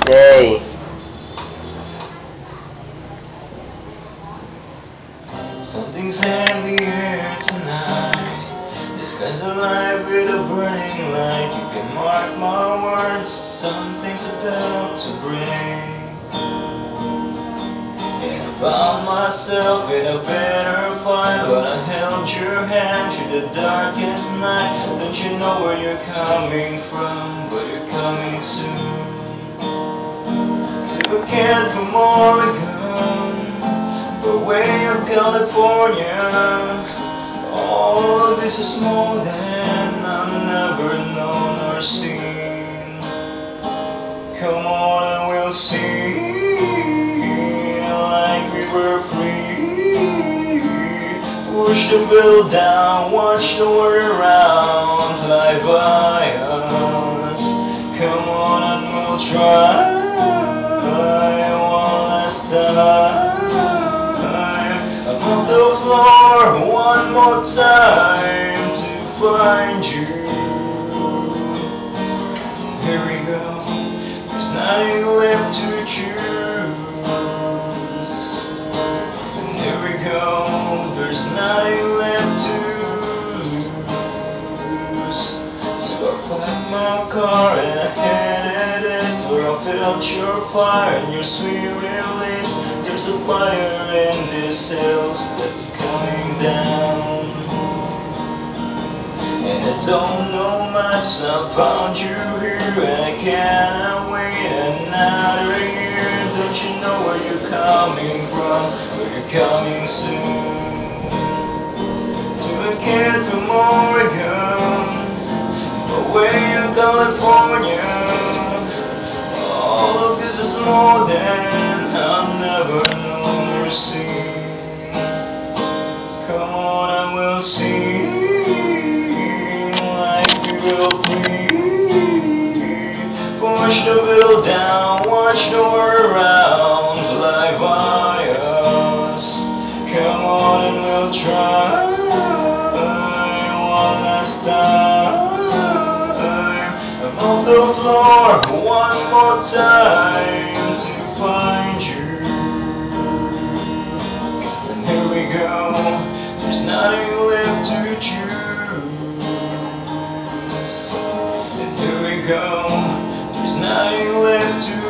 Say. Something's in the air tonight. The sky's alive with a burning light. You can mark my words, something's about to break. And I found myself in a better fight, but I held your hand through the darkest night. Don't you know where you're coming from, but you're coming soon. To a kid from Oregon, away of California. All of this is more than I've never known or seen. Come on and we'll see, like we were free. Push the bill down, watch the world around fly by us. Come on and we'll try one last time. On the floor one more time to find you. Here we go, there's nothing left to choose. And here we go, there's nothing left to lose. So I packed my car and I headed east, where I felt your fire and your sweet release. There's a fire in these hills that's coming down, and I don't know much. I found you here and I cannot wait another year. Don't you know where you're coming from, where you're coming soon. To a kid from Oregon, away in California. All of this is more than I've never known or seen. Come on and we'll see, like we will breathe. Push the bill down, watch the world around fly by us. Come on and we'll try one last time. I'm on the floor one more time to find you. And here we go, there's nothing left to choose. And here we go, there's nothing left to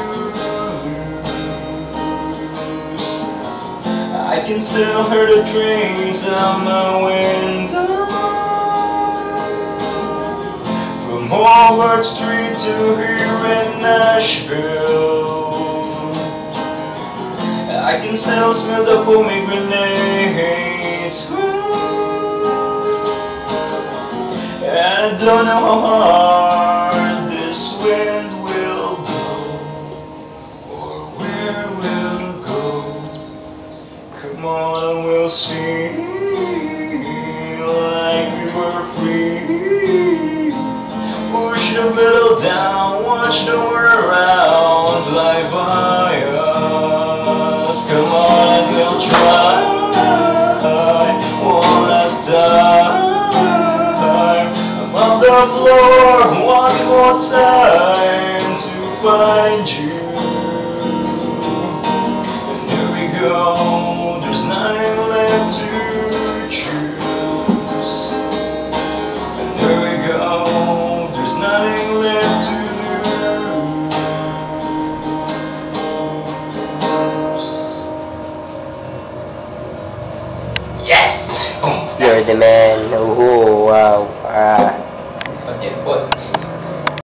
lose. I can still hear the trains out my window, from Howard Street to here in Nashville. I can still smell the pomegranates grow, and I don't know how hard this wind will blow, or where we'll go. Come on and we'll see, like we were free. Push the pedal down, watch the world around fly by us. Come on and we'll try one last time. I'm on the floor one more time to find you. And here we go, there's nothing left to choose. And here we go, there's nothing left to lose. Yes! You're the man. Oh, wow.